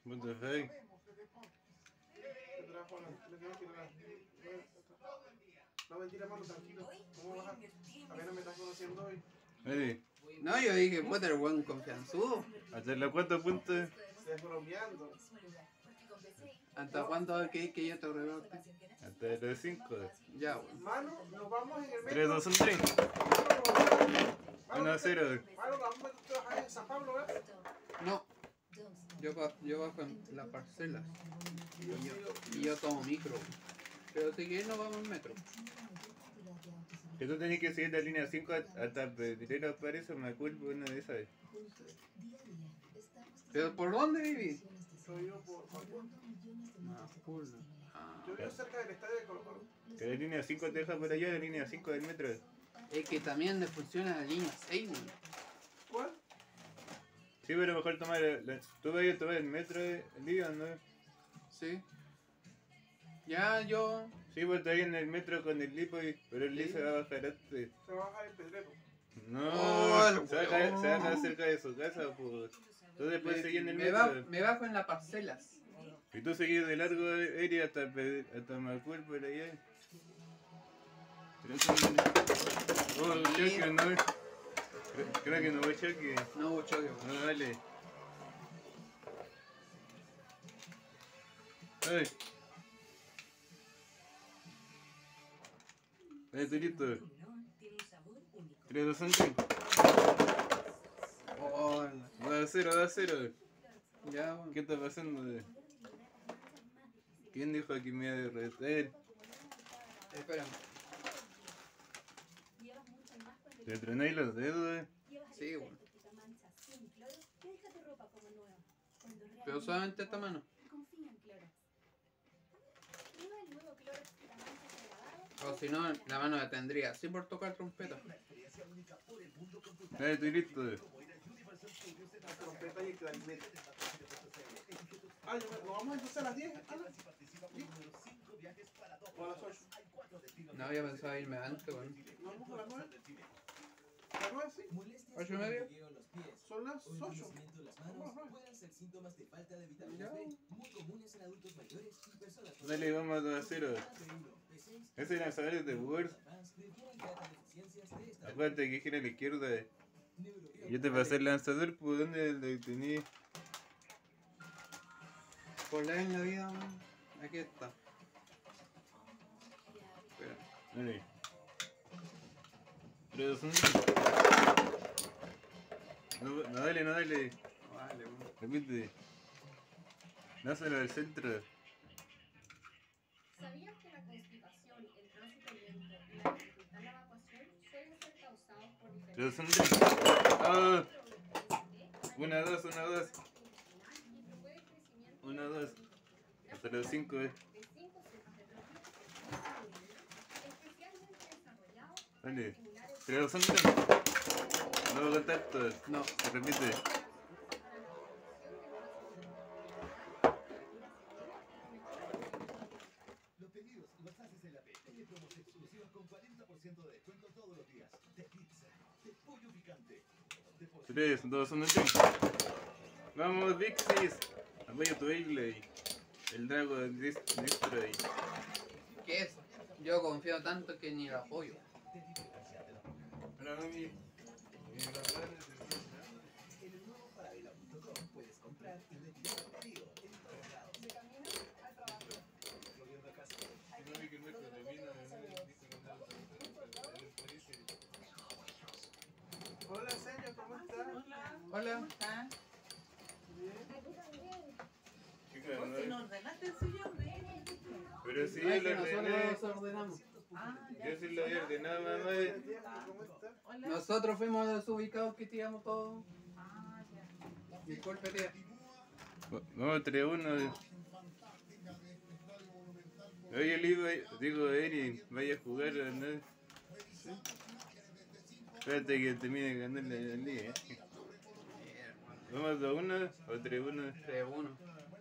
What the fuck? No, mentira, mano, tranquilo. ¿Cómo vas a ver, no me estás conociendo hoy? Oye, No, yo dije, puta, el weón confianzudo. hasta las 4 puntos. Estás bromeando. ¿Hasta cuándo querés que yo te rebote? Hasta los 5. Ya, weón. Mano, nos vamos en el 3, metro. 2, 1, 3. Mano, 1 a 0. Mano, vamos a trabajar en San Pablo, ¿eh? No, yo bajo en las parcelas. Y yo tomo micro. Pero si quieres nos vamos en metro. Que tú tenés que seguir la línea 5 hasta Pedrero aparece, me acuerdo una de esas. ¿Pero por dónde vivís? Yo vivo por Macul. Yo vivo cerca del estadio de Colo Colo. Que la línea 5 te deja por allá, la línea 5 del metro. Es que también le funciona la línea 6, weón. ¿Cuál? Sí, pero mejor tomar tú vas a tomar el metro de Ligan, ¿no? Sí. Ya, yo... Sí, pues está ahí en el metro con el Lipo, pero el Lipo se va a bajar antes. Se va a bajar el Pedrero. No, Oh, el se va a huevón. bajar cerca de su casa, pues. Tú después seguís en el me metro. me bajo en las parcelas. Y tú seguís de largo, Eri, hasta Macul por allá. Oh, choque, no. Creo que no voy a choque. No hubo choque, weón. No, dale. Ay. Ahí, Turito. 3, 2, 1, 3. Oh, 2 a 0, 2 a 0. ya, weón. ¿Qué está pasando? ¿Quién dijo que me iba a derretir? Espérame. ¿Te tronáis los dedos? Sí, weón. Pero solamente esta mano. O si no, la mano la tendría así por tocar trompeta. Dale, Turito. La trompeta y el clarinete. Ah, nos vamos entonces a las 10. Ana. O a las 8. No había pensado irme antes, weón. ¿Nos vamos a las 9? ¿A las 9 sí? 8:30. Son las 8. Pueden ser síntomas de falta de vitamina B, muy comunes en adultos mayores y personas con Dale, vamos a 2 a 0. Ese era saber de Word. Acuérdate que gira a la izquierda. Yo te pasé el lanzador, pues ¿dónde lo tenía? Por la en la vida, weón. Aquí está. Espera. Dale. 3, 2, 1. No, no dale, no dale. Vale, weón. Repite. Lánzalo al centro. ¿Sabías que la constipación, el tránsito lento y la dificultad en la evacuación suelen ser causados por 3, 2, 1. diferentes ¡Ah! 1, 2, 1, 2. 1, 2. Hasta los 5, de 5 cepas de transmisión, especialmente desarrollados Dale. similares 3, 2, 1. Nuevo contacto. No. Se repite. Los pedidos los haces en la P. Tiene promos exclusivas con 40% de descuento todos los días. De pizza, de pollo picante, de pollo. 3, 2, 1, 3. Vamos, Vixis. Apoyo tu Beyblade. El Dragon Destroy. ¿Qué es? Yo confío tanto que ni la apoyo. Hola, mami. En el nuevo Falabella.com puedes comprar y retirar tu pedido en todos lados. Volviendo a casa. Hola, señor, ¿cómo estás? Hola. Chica, no Si es- no ordenaste el sillón, ven. Pero sí, No, es lo que ordené. nosotros ordenamos. Ah, ya. Yo sí lo había ordenado, mamá. ¿Cómo estás? Hola. Nosotros fuimos desubicados que tiramos todo. Ah, ya. Disculpe, tía. Vamos, 3, 1. Oye, digo, Eri, vaya a jugar, ¿no? Espérate que termine ganando la liga. Vamos 2, 1 o 3, 1. 3-1.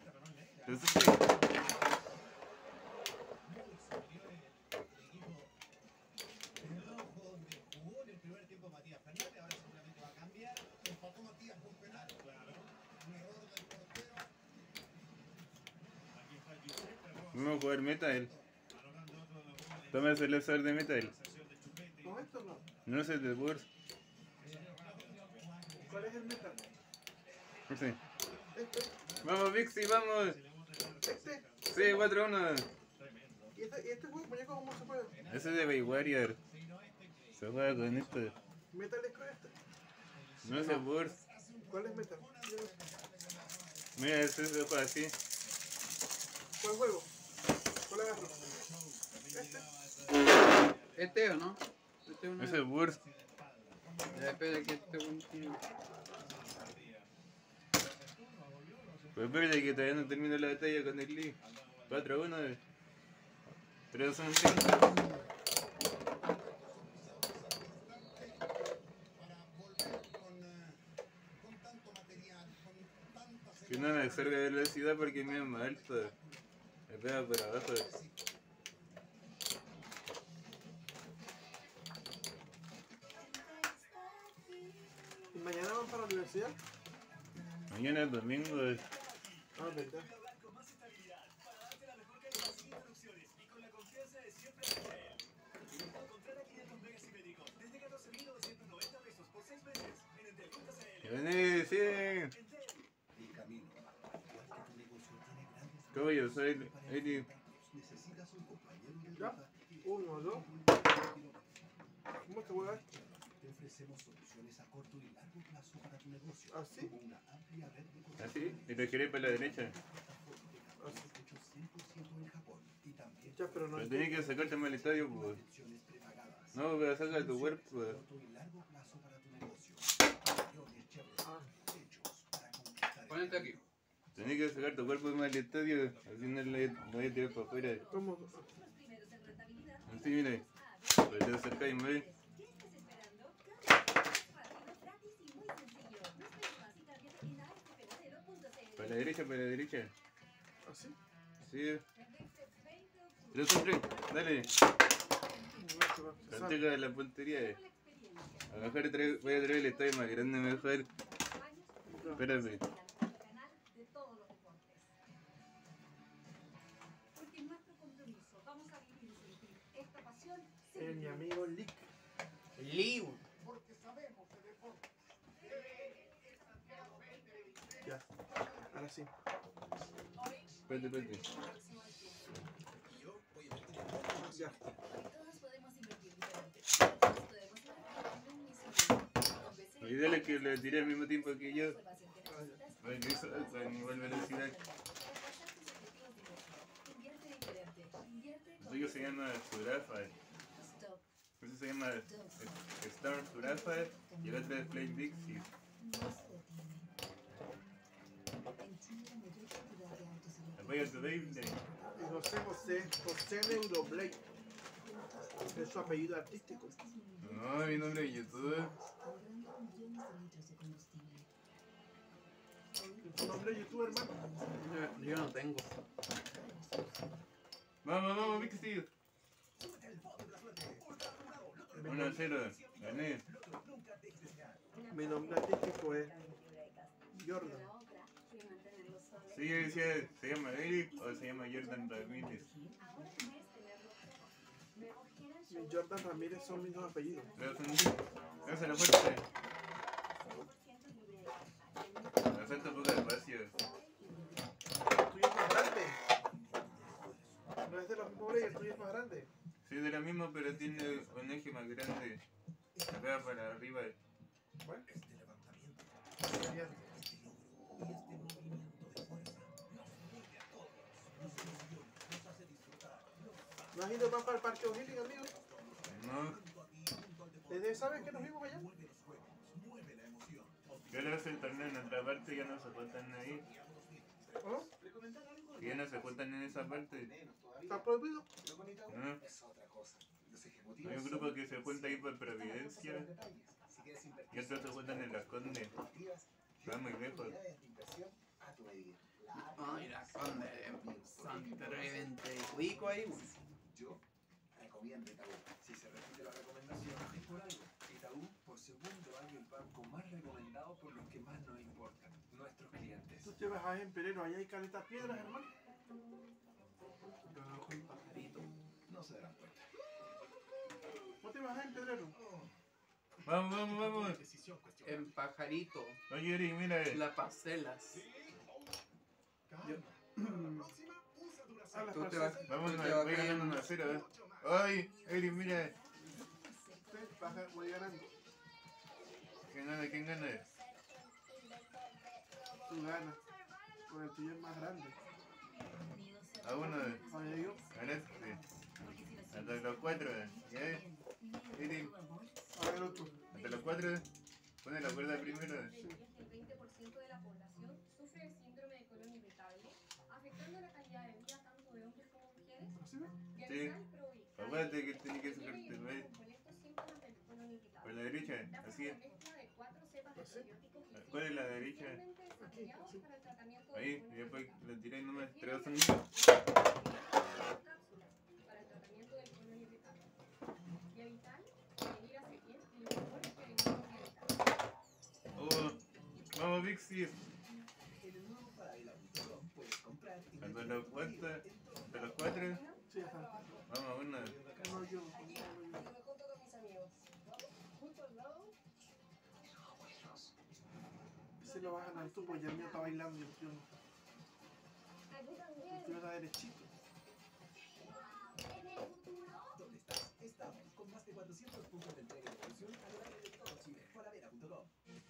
El rojo donde jugó en el primer tiempo Matías Fernández, ahora seguramente va a cambiar. Empató Matías con penal. Claro. Un error del portero. Vamos a jugar Metal. Toma el selector de Metal. No, esto no. No es el de Burst. ¿Cuál es el metal? No sé. Este, Vamos, Vixi, vamos. este. Sí, 4-1. ¿Y este juego, muñeco, cómo se juega? Ese es de Bay Warrior. Se juega con esto. Metal es con este. No es el Burst. ¿Cuál es metal? Mira, ese se juega así. ¿Cuál juego? ¿Cuál agarro? Este. ¿Este o no? Este es una... Ese es Burst. Ya espera que este continúe. Pues espérate que todavía no termino la batalla con el Lee. 4-1. 3-1. Que no me absorbe velocidad porque me es más alto. Me pega por abajo. ¿Y mañana van para la universidad? Mañana es domingo. Ah, verdad. Vení, sí. El camino, igual que tu negocio, tiene grandes ¿Cómo yo soy? Eli. necesitas un compañero de ¿Ya? ruta que 1, 2. ¿Cómo se juega esto? te ofrecemos soluciones a corto y largo plazo para tu negocio. ¿Así? Como una amplia red de Así. Y lo giré para la derecha. plataformas hechos 100% en Japón y también Ya, pero no. Pero tenés que sacarte más el estadio, pues. opciones prepagadas. No, pero saca tu cuerpo. Corto y largo plazo para tu negocio. Aviones Chevrolet, Ah, hechos para conquistar. Ponete aquí. Tenés que sacar tu cuerpo más el estadio. Así no lo voy a tirar para afuera. ¿cómo? Así, mira. Pues te acercáis más. Para la derecha, para la derecha. ¿Así? Sí. 3-3. Dale. Canteca de la puntería. A lo mejor voy a traer el estadio más grande mejor. Espérate. Porque en nuestro compromiso vamos a vivir y sentir esta pasión. Mi amigo Lick. Liu. Ya. Ahora sí. Espérate, espérate. Ya. Todos podemos invertir diferente. Todos podemos invertir en un mismo. Lo ideal es que lo tiré al mismo tiempo que yo. Información que necesitas. Para que eso alza en igual velocidad. Invierte diferente. Invierte El suyo se llama Surafa. Stop. Eso se llama Star Surafa y el otro es Play Dixie. No se detiene. En Chile, la mayor cantidad de autos eléctricos. Apoya tu Beyblade. Y José Neuroblade. Es su apellido artístico. No, mi nombre es YouTube. Ahorrando millones de litros de combustible. ¿Tu nombre es YouTube, hermano? Yo no tengo. Vamos, vamos, Vixie. 1-0. Gané. Mi nombre artístico es Jordan. Sí, yo decía, ¿se llama Eric o se llama Jordan Ramírez? Mi Jordan Ramírez son mis dos apellidos. Pero son no se lo fuerte. Me falta poco espacio. El tuyo es más grande. No es de los mismos el tuyo es más grande. Sí, de lo mismo, pero tiene un eje más grande. Se pega para arriba. Bueno, Este levantamiento, bien. este logro y este movimiento de fuerza nos une a todos. Nos emociona, nos hace disfrutar. ¿No has ido más para el Parque O'Higgins, amigo? No, ¿Desde esa vez que nos vimos allá? Mueve los juegos, mueve la emoción. yo le hace el torneo en otra parte, ya no se juntan ahí. ¿Oh? Que ya no se juntan en esa parte. ¿Está prohibido? No, Es otra cosa. Los ejecutivos hay un grupo que se junta ahí por Providencia si quieres invertir y otros se juntan en Las Condes. Va muy lejos. de inversión a tu medida. Ay, la conde de Santa Revente y Cuico ahí. Yo recomiendo Itaú. Si se repite la recomendación, es por algo. Itaú, por segundo año, el banco más recomendado por los que más nos importan, nuestros clientes. Tú te vas a en Perero, allá hay caletas piedras, hermano. Trabajo en pajarito. No se darán cuenta. ¿Cómo te vas a Pedrero? Vamos, vamos, vamos. Decisión cuestionable. En Pajarito, Oye, Eri, mira. las parcelas. Calma. Yo- La próxima usa Duracell. Ah, las Tú te vas, parcelas. Vamos, tú a te vas voy ganando cayendo. 1-0, ¿eh? Mucho más. Ay, Eri, mira. Voy ganando. ¿Quién gana? ¿Quién gana? Tú ganas. Con el tuyo es más grande. A uno. Oye, yo. Ganaste. Hasta los 4. ¿Ya? Eri, A ver, otro. hasta los 4. Pone la cuerda primero. El 20% de la población sufre de síndrome de colon irritable, afectando la calidad de vida tanto de hombres como mujeres. ¿Así ves? Gavisal Provi Acuérdate que tenés que previene y sacarte el elimina baile. con estos síntomas del colon Por irritable. la derecha, Gracias así a es. la mezcla de 4 cepas de probióticos y ¿Cuál es la derecha? especialmente desarrollados para el tratamiento del Ahí, colon y después irritable. lo tiré nomás. Prefiere 3, 2, 1. cápsulas para el tratamiento del colon irritable. Gavisal, prevenir hace bien y lo mejor es prevenir con Gavisal. Oh, vamos, Vixis. En el nuevo Paraela.com puedes comprar y Hasta vender los tu 4. vida en Hasta los 4. Sí, ya está. Vamos, una. No, yo. Me junto con mis amigos. Justo al lado. Si lo vas a ganar tú, pues ya el mío está bailando y el tuyo no. Aquí El también. tuyo está derechito. ¿Dónde estás? Estamos con más de 400 puntos de entrega y devolución a lo largo de todo Chile. Falabella.com.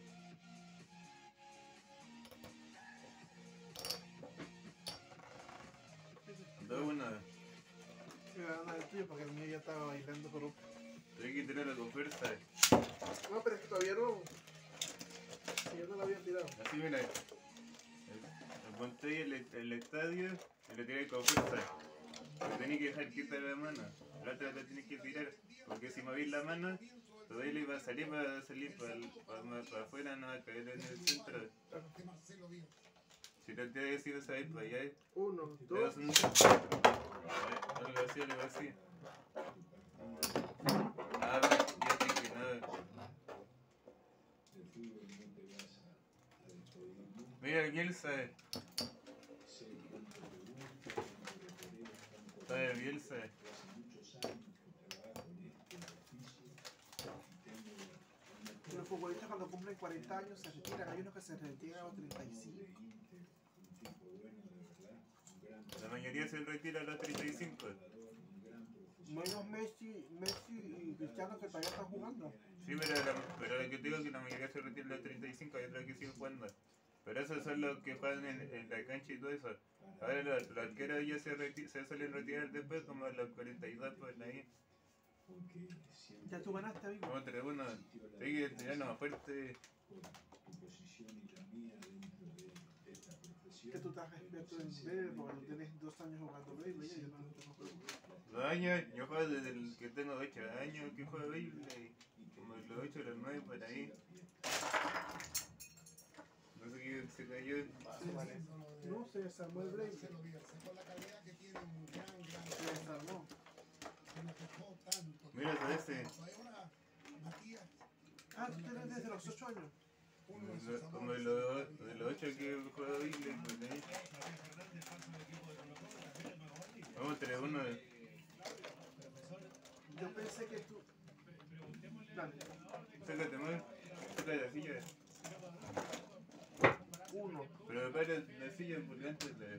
Dos, una. Voy a ganar el tuyo porque el mío ya estaba bailando por un... Hay que tirarlo con fuerza. No, pero es que todavía no. Si yo no lo había tirado. Así, mira. Lo monté ahí el estadio y lo tiré con fuerza. Pero tenés que dejar quieta la mano. La otra la tenés que tirar. Porque si movís la mano, todavía le va a salir para afuera, no va a caer en el centro. Si no te decís, vas a ir para allá. 1, Si te das 2, un... Algo así, algo así. Ah, ya te que nada. Mira, Bielsa. Está de Bielsa. los futbolistas cuando cumplen 40 años se retiran. Hay unos que se retiran a los 35. La mayoría se retira a los 35. Menos Messi y Cristiano que todavía están jugando. Sí, pero lo que te digo es que la mayoría se retira a los 35 y otros que siguen jugando. Pero esos son los que juegan en la cancha y todo eso. Ahora los arqueros ya se suelen retirar después, como a los 42 por ahí. Ya tú ganaste, amigo. Como 3-1. Hay que tirarnos más fuerte. Que tú estás experto en béisbol porque tú tienes 2 años jugando béisbol. Ya yo no juego. 2 años, yo juego desde el que tengo 8 años que juego béisbol. Como los 8 o los 9 por ahí. No sé qué se cayó. No, se desarmó el béisbol. Se desarmó. Mira todo ese. Ah, tú tienes desde los 8 años. Como de los 8 que juego béisbol por ahí. Vamos 3-1. Yo pensé que tú. Dale. Sácate más. Sácate la silla. 1. Pero para la silla porque antes de...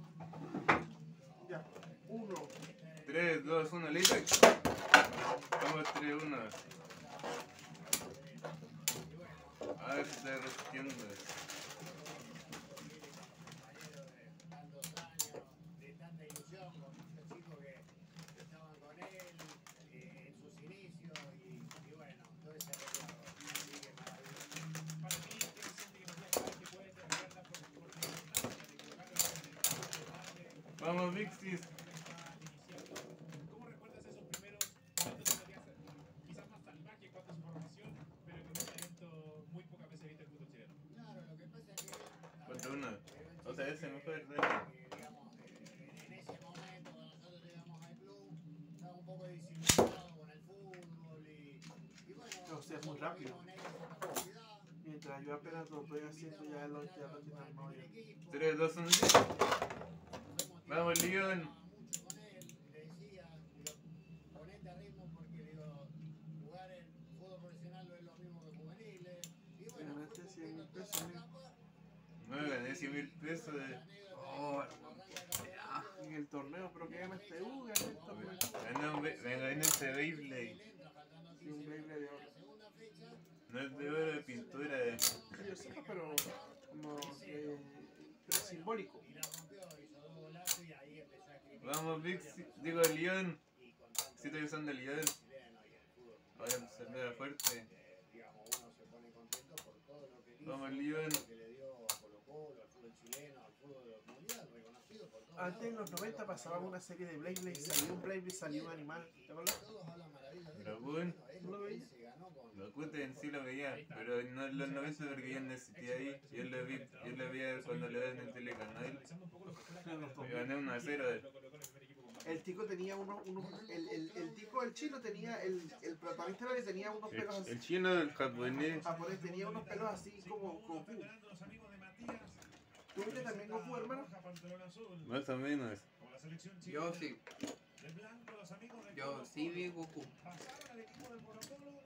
Ya. 1. 3, 2, 1, listo. Vamos 3-1. A ver si está resistiendo. Vamos, Vixis. ¿Cómo recuerdas esos primeros momentos que quizás más salvaje cuanto a su formación, pero con un talento muy pocas veces visto en el fútbol chileno? Claro, lo que pasa es que... 4-1. O sea, ese mejor, dale. Digamos, en ese momento, cuando nosotros llegamos al club, estaba un poco desilusionado con el fútbol y bueno... O sea, es muy rápido. vimos en ellos esa capacidad. Mientras yo apenas lo estoy haciendo, ya lo tiene armado ya. 3, 2, 1, Vamos, León. 13.000 pesos. Oh, ya. En el torneo, pero que gana este U, gana el torneo. Me gané ese Beyblade. Sí, un Beyblade de oro. No es de oro, de pintura. Sí, yo sé, pero como pero simbólico. Vamos, Vixi. Digo, León. Si estoy usando el León. Ahora se me fuerte. Vamos, León. Antes en los 90 pasaban una serie de Beyblade, salió un Beyblade, salió un animal. ¿Te acuerdas? Dragón. ¿No lo veías? Bakute en sí lo veía, pero no en los 90 porque yo no existía ahí. Yo lo vi cuando le dan en Telecanal. Me gané 1-0. El tico tenía el tico, el chino tenía, el protagonista era que tenía unos pelos así. El chino, el japonés. Japonés tenía unos pelos así como Goku. ¿Tú viste también Goku, hermano? Más o menos. Yo sí. Yo sí vi Goku.